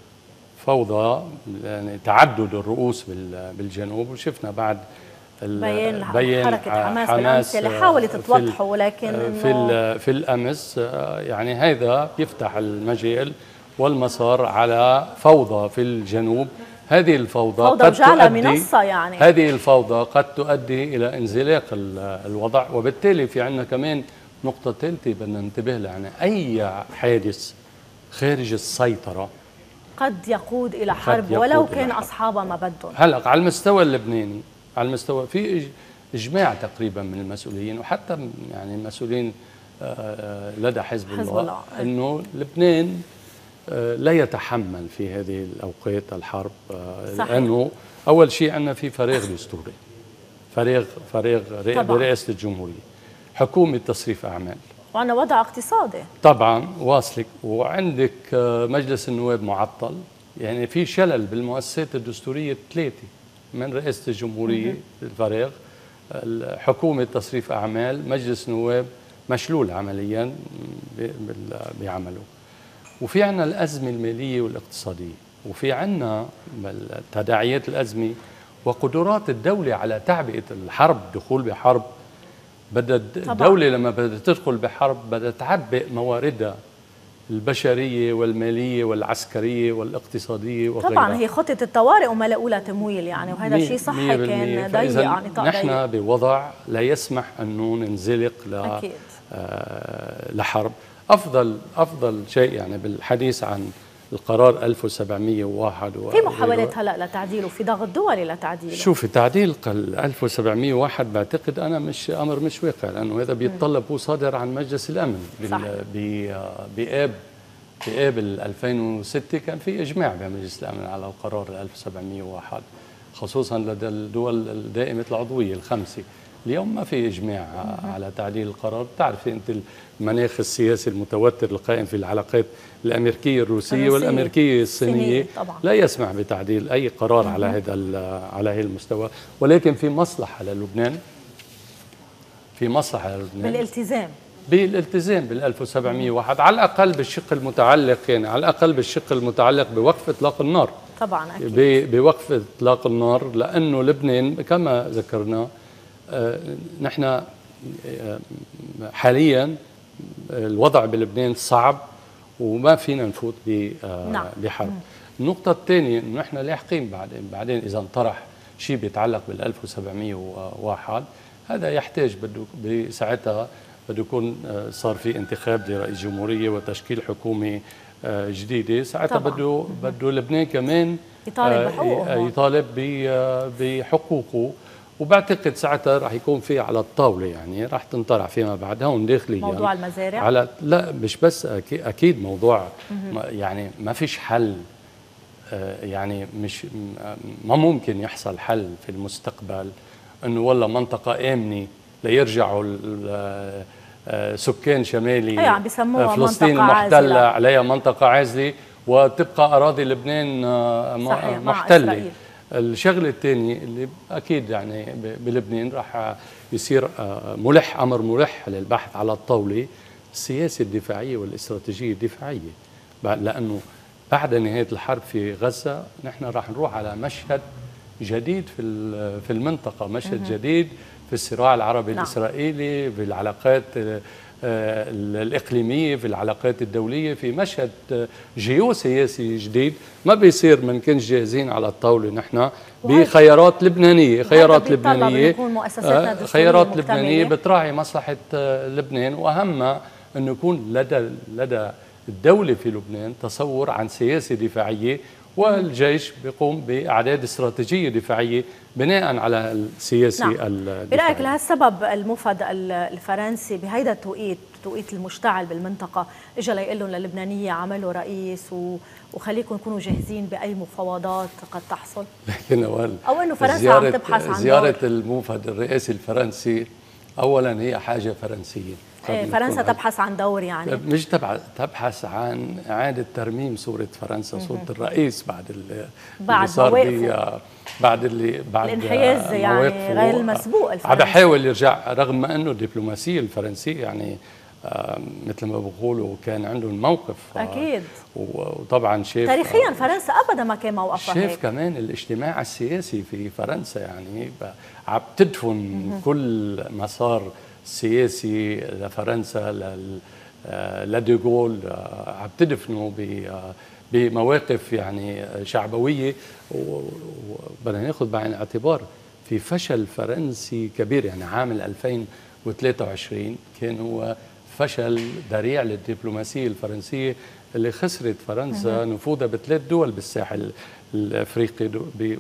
فوضى يعني تعدد الرؤوس بالجنوب، وشفنا بعد بيان, بيان حركة حماس, حماس بالأمس اللي حاولت توضحه، ولكن في في الأمس يعني هذا يفتح المجال والمسار على فوضى في الجنوب. هذه الفوضى فوضى قد تؤدي منصة يعني هذه الفوضى قد تؤدي إلى انزلاق الوضع، وبالتالي في عندنا كمان نقطة ثالثة بدنا ننتبه لها، يعني أي حادث خارج السيطرة قد يقود إلى حرب ولو كان أصحابها ما بدهم. هلأ على المستوى اللبناني، على المستوى في اجماع تقريبا من المسؤولين وحتى يعني المسؤولين لدى حزب, حزب الله, الله انه لبنان لا يتحمل في هذه الاوقات الحرب، لانه اول شيء عندنا في فراغ دستوري، فراغ فراغ برئاسه الجمهوريه، حكومه تصريف اعمال، وعندنا وضع اقتصادي طبعا واصلك، وعندك مجلس النواب معطل، يعني في شلل بالمؤسسات الدستوريه الثلاثه من رئاسة الجمهورية الفراغ، حكومة تصريف أعمال، مجلس نواب مشلول عمليا بعمله، وفي عنا الأزمة المالية والاقتصادية، وفي عنا تداعيات الأزمة وقدرات الدولة على تعبئة الحرب، دخول بحرب. بدها الدولة لما بدها تدخل بحرب بدها تعبئ مواردها البشرية والمالية والعسكرية والاقتصادية وغيرها. طبعا هي خطة الطوارئ وما لقوا لها تمويل يعني، وهذا الشيء صح كان ضيق عن نطاق ضيق. نحن بوضع لا يسمح أنه ننزلق ل آه لحرب. أفضل أفضل شيء يعني بالحديث عن القرار ألف وسبعمئة وواحد في محاولات هلا لتعديله وفي ضغط دولي لتعديله. شوفي تعديل ألف وسبعمئة وواحد بعتقد انا مش امر مش واقع، لانه هذا بيتطلب، هو صادر عن مجلس الامن بآب بآب ألفين وستة، كان في اجماع بمجلس الامن على القرار ألف وسبعمئة وواحد خصوصا لدى الدول الدائمه العضويه الخمسه. اليوم ما في اجماع على تعديل القرار، بتعرفي انت المناخ السياسي المتوتر القائم في العلاقات الامريكيه الروسيه الروسية والامريكيه الصينيه لا يسمح بتعديل اي قرار على هذا على هذا المستوى، ولكن في مصلحه للبنان، في مصلحه للبنان بالالتزام بالالتزام بال ألف وسبعمئة وواحد، على الاقل بالشق المتعلق يعني على الاقل بالشق المتعلق بوقف اطلاق النار. طبعا اكيد بوقف اطلاق النار، لانه لبنان كما ذكرنا نحن حاليا الوضع بلبنان صعب وما فينا نفوت بحرب. النقطة الثانية انه نحن لاحقين بعدين بعدين اذا انطرح شيء بيتعلق بال ألف وسبعمئة وواحد، هذا يحتاج بده بساعتها بده يكون صار في انتخاب لرئيس جمهورية وتشكيل حكومة جديدة، ساعتها بده بده لبنان كمان يطالب بحقوقه، يطالب بحقوقه، وبعتقد ساعتها راح يكون في على الطاوله، يعني راح تنطرح فيما بعد هون داخليا موضوع المزارع على لا مش بس اكيد موضوع يعني ما فيش حل، يعني مش ما ممكن يحصل حل في المستقبل انه والله منطقه امنه ليرجعوا سكان شمالي عم بيسموها فلسطين المحتله عليها منطقه عازله وتبقى اراضي لبنان محتله. الشغله الثانيه اللي اكيد يعني بلبنان راح يصير ملح امر ملح للبحث على الطاوله، السياسه الدفاعيه والاستراتيجيه الدفاعيه، لانه بعد نهايه الحرب في غزه نحن راح نروح على مشهد جديد في في المنطقه، مشهد جديد في الصراع العربي نعم. الاسرائيلي، في العلاقات الإقليمية، في العلاقات الدولية، في مشهد جيوسياسي جديد ما بيصير ما نكونش جاهزين على الطاولة نحن بخيارات لبنانية، خيارات لبنانية خيارات لبنانية بتراعي مصلحة لبنان، وأهمها أنه يكون لدى لدى الدولة في لبنان تصور عن سياسة دفاعية، والجيش بيقوم بأعداد استراتيجية دفاعية بناء على السياسة نعم. الدفاعية. برأيك لهالسبب الموفد الفرنسي بهيدا التوقيت، توقيت المشتعل بالمنطقة، اجى ليقول لهم للبنانية عملوا رئيس وخليكم تكونوا جاهزين بأي مفاوضات قد تحصل؟ لكن أول أو إنه فرنسا عم تبحث عن زيارة دور. الموفد الرئاسي الفرنسي أولا هي حاجة فرنسية، إيه فرنسا تبحث عن دور، يعني مش تبحث عن إعادة ترميم صورة فرنسا، صورة الرئيس بعد اللي بعد صار مواقفه، بعد اللي بعد الانحياز يعني غير المسبوق الفرنسي. عم بحاول يرجع رغم انه الدبلوماسيه الفرنسيه يعني آه مثل ما بقولوا كان عندهم موقف اكيد، وطبعا شاف تاريخيا فرنسا ابدا ما كان موقفها هيك. شاف كمان الاجتماع السياسي في فرنسا، يعني عم تدفن كل مسار سياسي لفرنسا لديغول، عم تدفنوا بمواقف يعني شعبويه، وبدنا ناخذ بعين الاعتبار في فشل فرنسي كبير، يعني عام ألفين وثلاثة وعشرين كان هو فشل ذريع للدبلوماسيه الفرنسيه اللي خسرت فرنسا نفوذها بثلاث دول بالساحل الافريقي،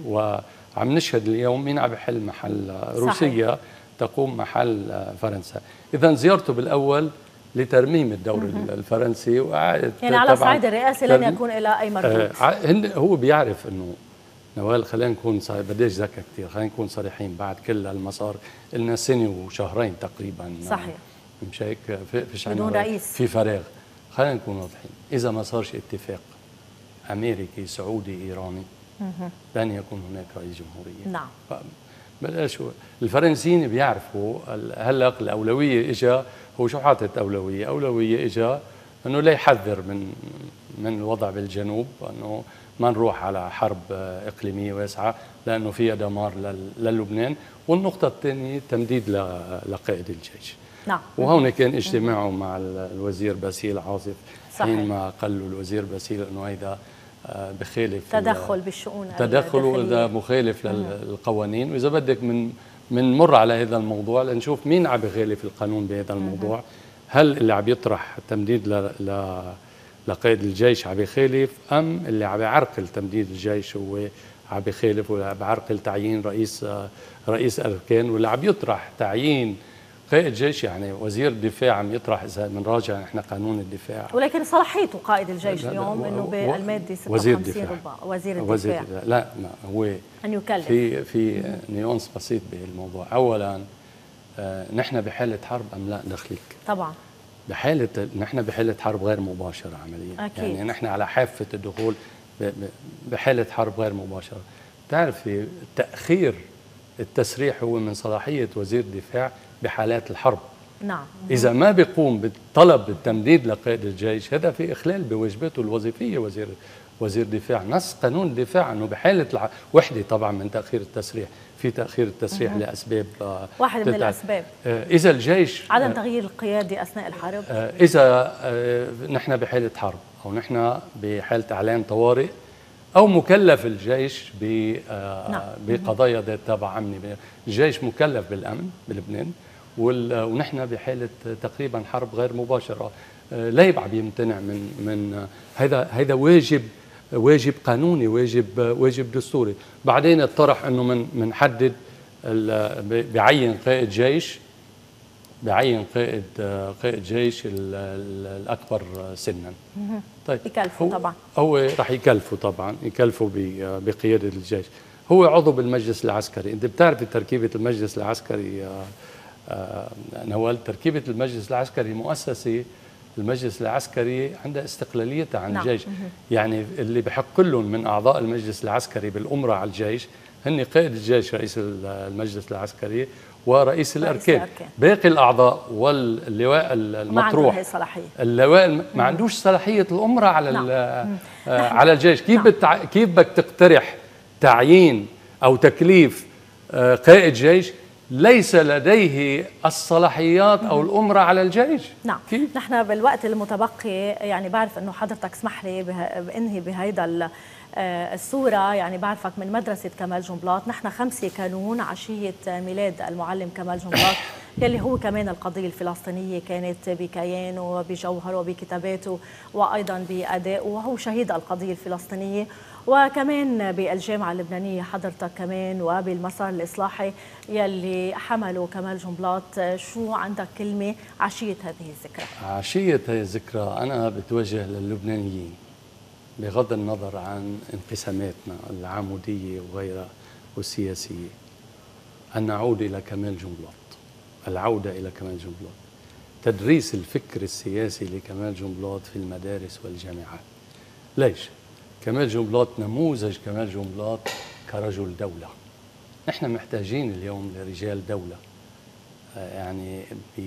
وعم نشهد اليوم مين عم بحل محل روسيا صحيح. تقوم محل فرنسا. اذا زيارته بالاول لترميم الدور مم. الفرنسي وإعادة يعني على صعيد الرئاسي لن يكون إلى أي مردود. آه هو بيعرف إنه نوال، خلينا نكون بديش ذكى كثير، خلينا نكون صريحين، بعد كل هالمسار لنا سنة وشهرين تقريبا صحيح مش هيك فيش بدون رئيس، في فراغ. خلينا نكون واضحين، إذا ما صارش اتفاق أمريكي سعودي إيراني لن يكون هناك رئيس جمهورية. نعم بلاش، الفرنسيين بيعرفوا هلا الأولوية إجا، هو شو حاطط أولوية؟ أولوية إجا أنه لا يحذر من من الوضع بالجنوب، أنه ما نروح على حرب إقليمية واسعة لأنه فيها دمار للبنان، والنقطة الثانية تمديد لقائد الجيش. نعم. وهون كان اجتماعه مع الوزير باسيل عاصف حينما قال له الوزير باسيل أنه هيدا بخالف تدخل بالشؤون تدخل وإذا مخالف للقوانين، وإذا بدك من من مر على هذا الموضوع لنشوف مين عم بخالف القانون بهذا الموضوع. هل اللي عم يطرح تمديد ل ل لقائد الجيش عم بخالف، ام اللي عم يعرقل تمديد الجيش هو عم بخالف، ولا عم يعرقل تعيين رئيس رئيس اركان، ولا عم يطرح تعيين قائد جيش، يعني وزير الدفاع عم يطرح اذا بنراجع نحن قانون الدفاع. ولكن صلاحيته قائد الجيش اليوم انه بالماده ستة وخمسين وزير الدفاع. وزير الدفاع لا لا هو ان يكلف. في في نيونس بسيط بهالموضوع. اولا آه نحن بحاله حرب ام لا دخلك؟ طبعا بحاله نحن بحاله حرب غير مباشره عمليا. أكيد. يعني نحن على حافه الدخول بحاله حرب غير مباشره. بتعرفي تاخير التسريح هو من صلاحيه وزير الدفاع بحالات الحرب. نعم. إذا ما بيقوم بالطلب بالتمديد لقائد الجيش هذا في إخلال بواجباته الوظيفية. وزير وزير دفاع نص قانون الدفاع أنه بحالة الع... وحدة طبعا من تأخير التسريح، في تأخير التسريح مم. لأسباب واحد من الأسباب إذا الجيش عدم تغيير القيادي أثناء الحرب، إذا نحن بحالة حرب أو نحن بحالة إعلان طوارئ أو مكلف الجيش بقضايا ذات تبع أمني. الجيش مكلف بالأمن بلبنان ونحن بحالة تقريبا حرب غير مباشرة. لا يبقى بيمتنع من من هذا هذا واجب واجب قانوني، واجب واجب دستوري. بعدين اطرح انه من بنحدد بعين قائد جيش بعين قائد قائد جيش الاكبر سنا. طيب يكلفوا طبعا، هو راح يكلفوا طبعا يكلفوا بقياده الجيش. هو عضو بالمجلس العسكري. انت بتعرفي تركيبه المجلس العسكري نوال؟ تركيبه المجلس العسكري مؤسسه، المجلس العسكري عنده استقلاليتها عن الجيش. يعني اللي بحق لهم من اعضاء المجلس العسكري بالامره على الجيش هن قائد الجيش رئيس المجلس العسكري ورئيس الاركان. باقي الاعضاء واللواء المطروح ما صلاحيه، اللواء ما عندوش صلاحيه الامره على نعم. على الجيش. كيف نعم. بتع... كيف بدك تقترح تعيين او تكليف قائد جيش ليس لديه الصلاحيات أو الأمرة على الجيش؟ نعم. كيف؟ نحن بالوقت المتبقي يعني بعرف أنه حضرتك اسمح لي بأنهي بهيدا الصورة. يعني بعرفك من مدرسة كمال جنبلاط، نحن خمسة كانون عشية ميلاد المعلم كمال جنبلاط يلي هو كمان القضية الفلسطينية كانت بكيانه وبجوهره وبكتاباته وأيضا بأدائه، وهو شهيد القضية الفلسطينية. وكمان بالجامعة اللبنانية حضرتك كمان وبالمسار الإصلاحي يلي حمله كمال جنبلاط. شو عندك كلمة عشية هذه الذكرى؟ عشية هذه الذكرى أنا بتوجه للبنانيين بغض النظر عن انقساماتنا العمودية وغيرها والسياسية، أن نعود إلى كمال جنبلاط. العودة إلى كمال جنبلاط، تدريس الفكر السياسي لكمال جنبلاط في المدارس والجامعات. ليش؟ كمال جنبلاط نموذج كمال جنبلاط كرجل دولة. نحن محتاجين اليوم لرجال دولة يعني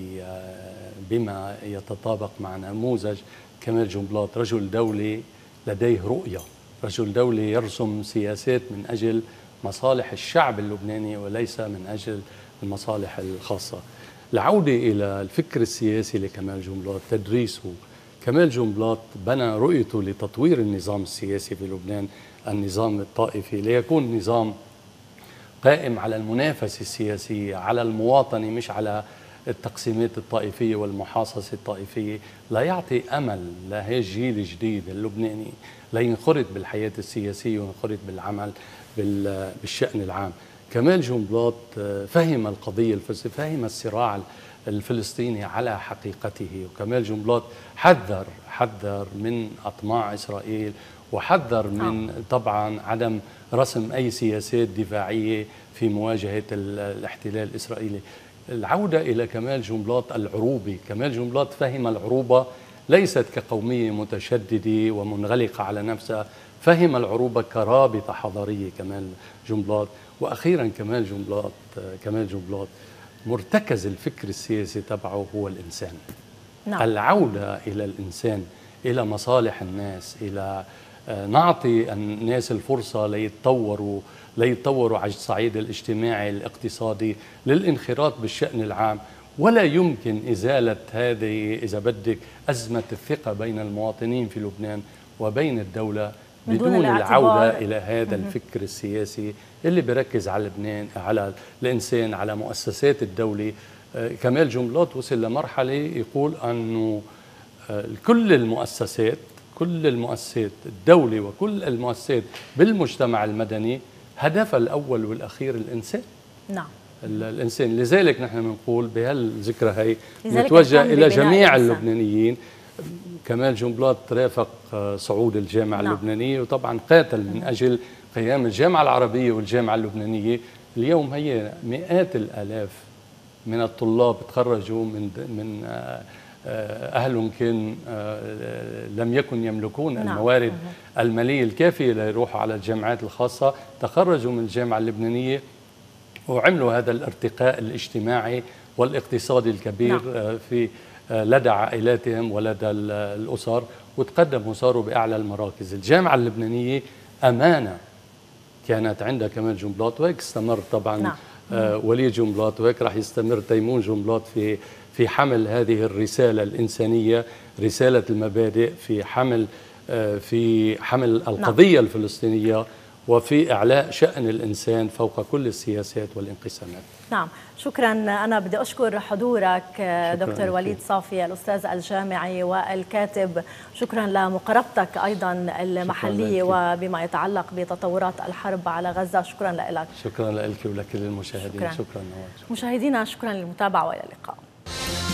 بما يتطابق مع نموذج كمال جنبلاط، رجل دولي لديه رؤية، رجل دولي يرسم سياسات من أجل مصالح الشعب اللبناني وليس من أجل المصالح الخاصة. العودة إلى الفكر السياسي لكمال جنبلاط، تدريسه. كمال جنبلاط بنى رؤيته لتطوير النظام السياسي في لبنان، النظام الطائفي، ليكون نظام قائم على المنافسة السياسية، على المواطنة، مش على التقسيمات الطائفية والمحاصصة الطائفية. لا يعطي أمل لهي الجيل الجديد اللبناني لينخرط بالحياة السياسية وينخرط بالعمل بالشأن العام. كمال جنبلاط فهم القضية الفلسطينية، فهم الصراع الفلسطيني على حقيقته. وكمال جنبلاط حذر حذر من أطماع إسرائيل، وحذر من طبعا عدم رسم أي سياسات دفاعية في مواجهة الاحتلال الإسرائيلي. العودة إلى كمال جنبلاط العروبي. كمال جنبلاط فهم العروبة ليست كقومية متشددة ومنغلقة على نفسها، فهم العروبة كرابطة حضارية كمال جنبلاط. وأخيرا كمال جنبلاط كمال جنبلاط مرتكز الفكر السياسي تبعه هو الإنسان. نعم. العودة إلى الإنسان، إلى مصالح الناس، إلى نعطي الناس الفرصة ليتطوروا ليتطوروا على الصعيد الاجتماعي الاقتصادي، للانخراط بالشأن العام. ولا يمكن إزالة هذه إذا بدك أزمة الثقة بين المواطنين في لبنان وبين الدولة بدون العودة إلى هذا الفكر السياسي اللي بركز على لبنان، على الإنسان، على مؤسسات الدولة. كمال جنبلاط وصل لمرحلة يقول أنه كل المؤسسات كل المؤسسات الدولة وكل المؤسسات بالمجتمع المدني هدفها الأول والأخير الإنسان. نعم. الإنسان. لذلك نحن بنقول بهالذكرى هي نتوجه إلى جميع اللبنانيين. كمال جنبلاط رافق صعود الجامعة نعم. اللبنانية، وطبعا قاتل من أجل قيام الجامعة العربية والجامعة اللبنانية. اليوم هي مئات الآلاف من الطلاب تخرجوا من من أهلهم كان لم يكن يملكون نعم. الموارد المالية الكافية ليروحوا على الجامعات الخاصة، تخرجوا من الجامعة اللبنانية وعملوا هذا الارتقاء الاجتماعي والاقتصادي الكبير نعم. في لدى عائلاتهم ولدى الأسر، وتقدموا وصاروا بأعلى المراكز. الجامعة اللبنانية أمانة كانت عندها كمان جنبلاط، وهيك استمر طبعا نعم. آه ولي جنبلاط، وهيك راح يستمر تيمون جنبلاط في في حمل هذه الرسالة الإنسانية، رسالة المبادئ، في حمل آه في حمل القضية نعم. الفلسطينية، وفي إعلاء شأن الإنسان فوق كل السياسات والانقسامات. نعم، شكرا. أنا بدي أشكر حضورك دكتور وليد صافي الأستاذ الجامعي والكاتب، شكرا لمقاربتك أيضا المحلية وبما يتعلق بتطورات الحرب على غزة. شكرا لك. شكرا لك ولكل المشاهدين. شكرا, شكرا. مشاهدينا، شكرا للمتابعة وإلى اللقاء.